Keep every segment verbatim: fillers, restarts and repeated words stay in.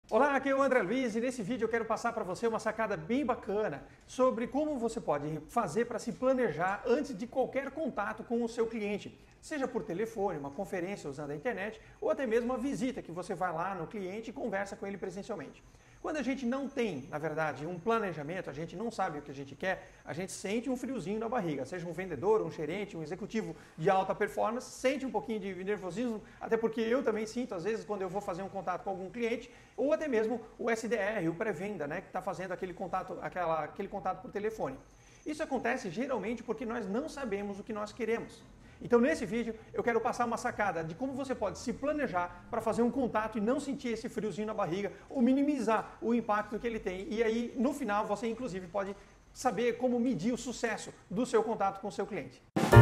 Olá, aqui é o André Luiz e nesse vídeo eu quero passar para você uma sacada bem bacana sobre como você pode fazer para se planejar antes de qualquer contato com o seu cliente, seja por telefone, uma conferência usando a internet ou até mesmo uma visita que você vai lá no cliente e conversa com ele presencialmente. Quando a gente não tem, na verdade, um planejamento, a gente não sabe o que a gente quer, a gente sente um friozinho na barriga, seja um vendedor, um gerente, um executivo de alta performance, sente um pouquinho de nervosismo, até porque eu também sinto, às vezes, quando eu vou fazer um contato com algum cliente, ou até mesmo o S D R, o pré-venda, né, que está fazendo aquele contato, aquela, aquele contato por telefone. Isso acontece geralmente porque nós não sabemos o que nós queremos. Então, nesse vídeo, eu quero passar uma sacada de como você pode se planejar para fazer um contato e não sentir esse friozinho na barriga ou minimizar o impacto que ele tem. E aí, no final, você inclusive pode saber como medir o sucesso do seu contato com o seu cliente.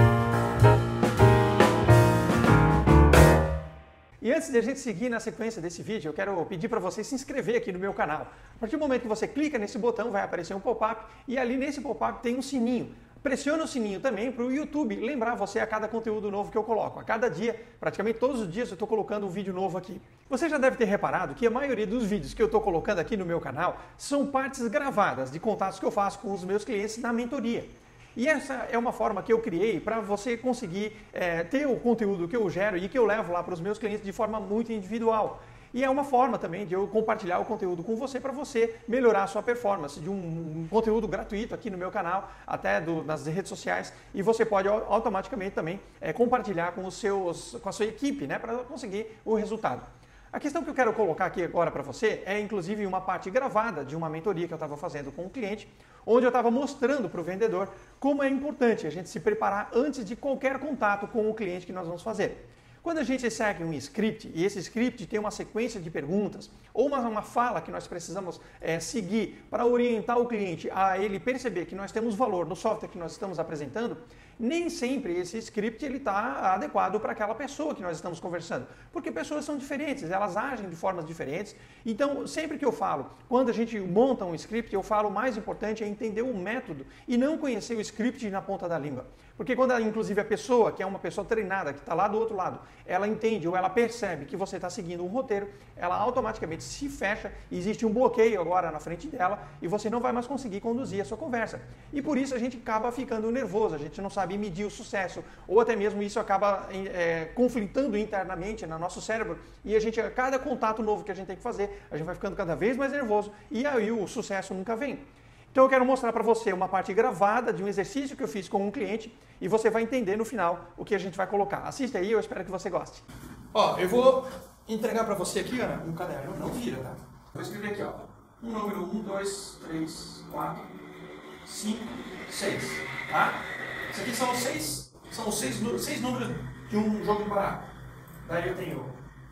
E antes de a gente seguir na sequência desse vídeo, eu quero pedir para você se inscrever aqui no meu canal. A partir do momento que você clica nesse botão, vai aparecer um pop-up e ali nesse pop-up tem um sininho. Pressione o sininho também para o YouTube lembrar você a cada conteúdo novo que eu coloco. A cada dia, praticamente todos os dias, eu estou colocando um vídeo novo aqui. Você já deve ter reparado que a maioria dos vídeos que eu estou colocando aqui no meu canal são partes gravadas de contatos que eu faço com os meus clientes na mentoria. E essa é uma forma que eu criei para você conseguir é, ter o conteúdo que eu gero e que eu levo lá para os meus clientes de forma muito individual. E é uma forma também de eu compartilhar o conteúdo com você para você melhorar a sua performance, de um, um conteúdo gratuito aqui no meu canal, até do, nas redes sociais, e você pode automaticamente também é, compartilhar com, os seus, com a sua equipe, né, para conseguir o resultado. A questão que eu quero colocar aqui agora para você é inclusive uma parte gravada de uma mentoria que eu estava fazendo com um cliente, onde eu estava mostrando para o vendedor como é importante a gente se preparar antes de qualquer contato com o cliente que nós vamos fazer. Quando a gente segue um script, e esse script tem uma sequência de perguntas, ou uma, uma fala que nós precisamos é, seguir para orientar o cliente a ele perceber que nós temos valor no software que nós estamos apresentando, nem sempre esse script está adequado para aquela pessoa que nós estamos conversando. Porque pessoas são diferentes, elas agem de formas diferentes. Então, sempre que eu falo, quando a gente monta um script, eu falo o mais importante é entender o método e não conhecer o script na ponta da língua. Porque quando, inclusive, a pessoa, que é uma pessoa treinada, que está lá do outro lado, ela entende ou ela percebe que você está seguindo um roteiro, ela automaticamente se fecha, existe um bloqueio agora na frente dela e você não vai mais conseguir conduzir a sua conversa. E por isso a gente acaba ficando nervoso, a gente não sabe medir o sucesso, ou até mesmo isso acaba é, conflitando internamente no nosso cérebro e a gente, a cada contato novo que a gente tem que fazer, a gente vai ficando cada vez mais nervoso e aí o sucesso nunca vem. Então eu quero mostrar para você uma parte gravada de um exercício que eu fiz com um cliente e você vai entender no final o que a gente vai colocar. Assista aí, eu espero que você goste. Ó, eu vou entregar para você aqui, ó, um caderno, não vira, tá? Vou escrever aqui, ó, um número um, dois, três, quatro, cinco, seis, tá? Isso aqui são seis, são seis, seis números de um jogo de baralho. Daí eu tenho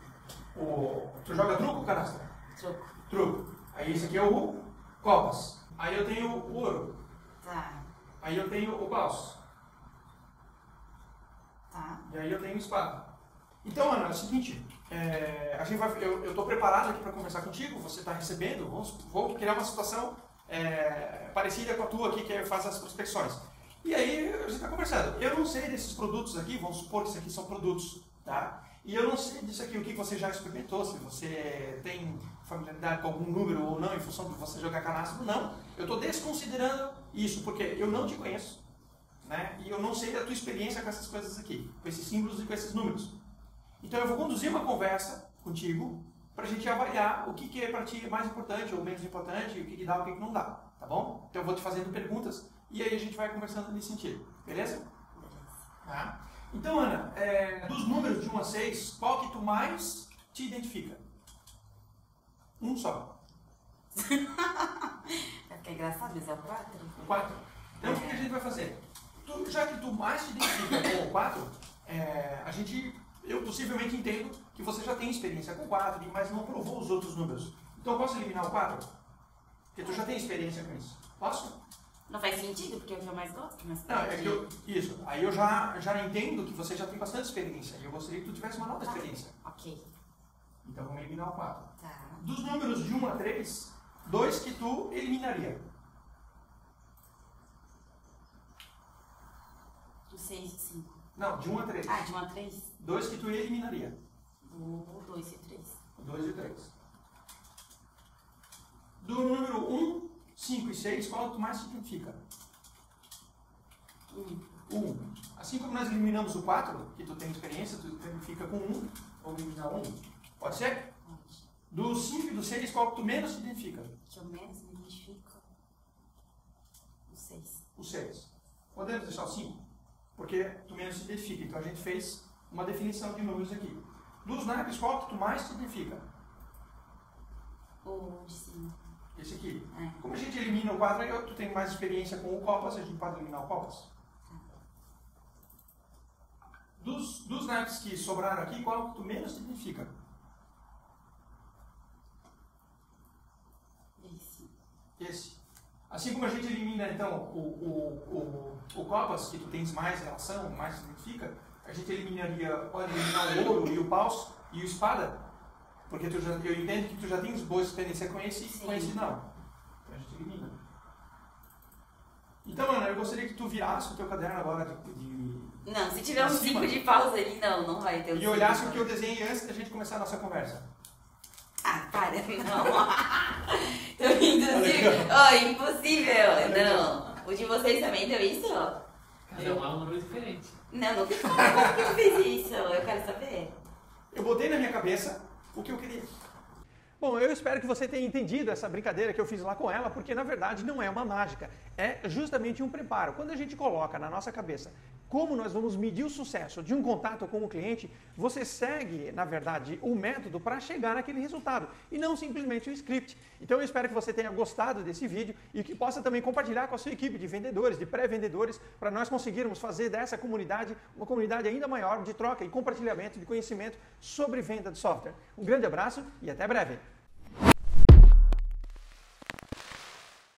o... Tu joga truco ou canastra? Truco. Truco. Aí esse aqui é o copas. Aí eu tenho o ouro. Tá. Aí eu tenho o paus. Tá. E aí eu tenho espada. Então, Ana, é o seguinte, é, a gente vai, eu estou preparado aqui para conversar contigo, você está recebendo, vamos, vou criar uma situação é, parecida com a tua aqui, que faz as prospecções. E aí a gente está conversando. Eu não sei desses produtos aqui, vamos supor que isso aqui são produtos, tá? E eu não sei disso aqui, o que você já experimentou, se você tem familiaridade com algum número ou não, em função de você jogar canastro, não. Eu estou desconsiderando isso, porque eu não te conheço, né? E eu não sei da tua experiência com essas coisas aqui, com esses símbolos e com esses números. Então eu vou conduzir uma conversa contigo para a gente avaliar o que, que é para ti mais importante ou menos importante, o que, que dá, o que, que não dá, tá bom? Então eu vou te fazendo perguntas e aí a gente vai conversando nesse sentido, beleza? Tá? Então, Ana, é, dos números de um a seis, qual que tu mais te identifica? Um só. Vai ficar engraçado, mas é o quatro? O quatro. Então, o que a gente vai fazer? Tu, já que tu mais te identifica com o quatro, é, a gente, eu possivelmente entendo que você já tem experiência com o quatro, mas não provou os outros números. Então, eu posso eliminar o quatro? Porque tu já tem experiência com isso. Posso? Não faz sentido, porque é o que eu mais gosto. Mas não, é que eu, isso. Aí eu já, já entendo que você já tem bastante experiência. E eu gostaria que tu tivesse uma nova experiência. Ok. Então vamos eliminar o quatro. Tá. Dos números de um a três, dois que tu eliminaria. Do seis e cinco. Não, de um a três. Ah, de um a três? Dois que tu eliminaria. Do dois e três. dois e três. cinco e seis, qual que tu mais simplifica? Um. um. Assim como nós eliminamos o quatro, que tu tem experiência, tu simplifica com um, vamos eliminar um. Pode ser? Pode. Do cinco e do seis, qual que tu menos simplifica? Que eu menos me identifico. O seis. O seis. Podemos deixar o cinco? Porque tu menos se identifica. Então a gente fez uma definição de números aqui. Dos naipes, qual que tu mais se identifica? O de cima. Esse aqui. É. Como a gente elimina o quatro, aí tu tem mais experiência com o copas, a gente pode eliminar o copas. Dos, dos naipes que sobraram aqui, qual que tu menos se identifica? Esse. Esse. Assim como a gente elimina, então, o, o, o, o copas, que tu tens mais relação, mais se identifica, a gente eliminaria, pode eliminar o ouro e o paus e o espada, porque tu já, eu entendo que tu já tens boa experiência com esse, Sim. com esse não. Então a gente elimina. Então, Ana, eu gostaria que tu virasse o teu caderno agora de... de Não, se tiver um Acima. cinco de pausa ali, não, não vai ter um e cinco olhasse de o que eu desenhei antes da gente começar a nossa conversa. Ah, para, não. Tô rindo Olha assim. aqui, Ó, impossível. Olha Não. O de vocês também deu isso? Cada um é um número diferente. Não, não tem como. Como que tu fez isso? Eu quero saber. Eu botei na minha cabeça o que eu queria. Bom, eu espero que você tenha entendido essa brincadeira que eu fiz lá com ela, porque na verdade não é uma mágica, é justamente um preparo. Quando a gente coloca na nossa cabeça como nós vamos medir o sucesso de um contato com o cliente, você segue, na verdade, o método para chegar naquele resultado e não simplesmente o script. Então eu espero que você tenha gostado desse vídeo e que possa também compartilhar com a sua equipe de vendedores, de pré-vendedores, para nós conseguirmos fazer dessa comunidade uma comunidade ainda maior de troca e compartilhamento de conhecimento sobre venda de software. Um grande abraço e até breve!